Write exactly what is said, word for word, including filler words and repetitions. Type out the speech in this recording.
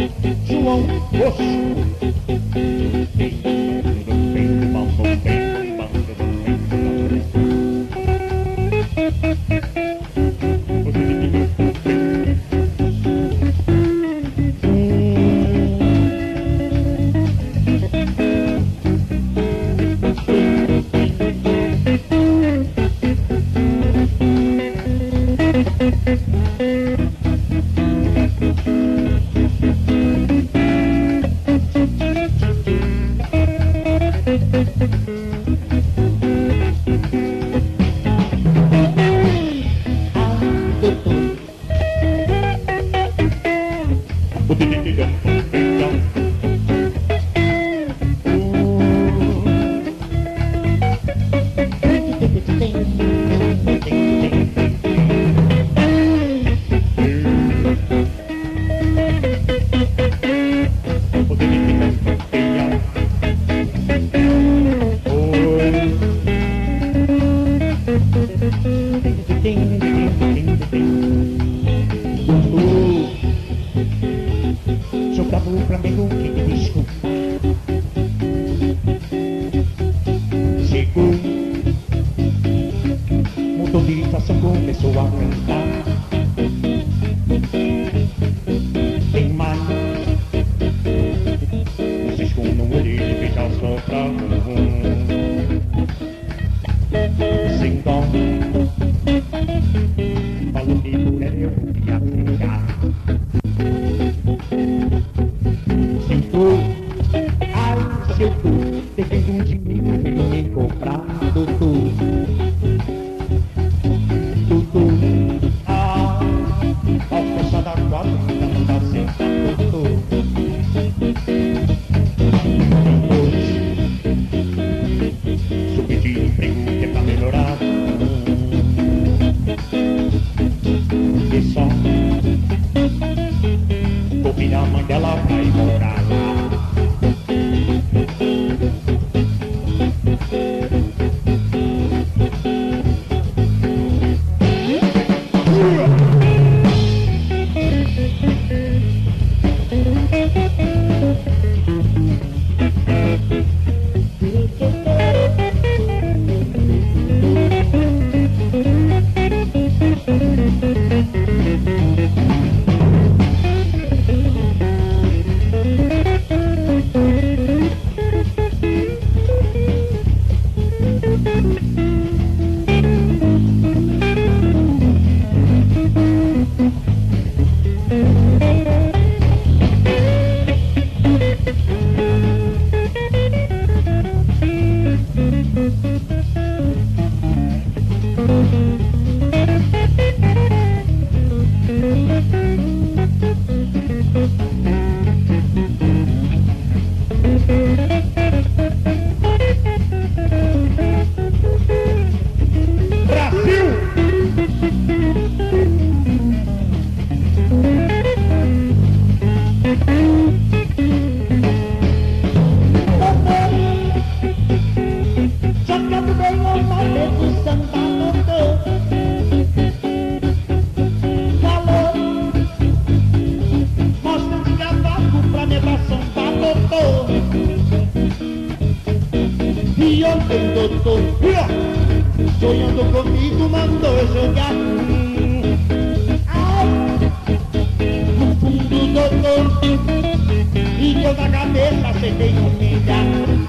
João Bosco. Jogava o Flamengo que me desculpa. Chegou, motorização começou a aumentar. Tem mais, o cisco no olho e fez a soprar. Sem dó, falou que mulher eu podia ficar. Ai, se eu tô devendo um dinheiro pra me comprar, doutor, doutor, ah, ao fechar da quadra, não dá senta, doutor. Hoje, se eu pedir emprego que é pra melhorar, e só vou virar a mãe dela pra ir morar lá. E ontem, doutor, sonhando comigo, mandou eu jogar. Ai, no fundo, doutor, e eu na cabeça acertei no milhar.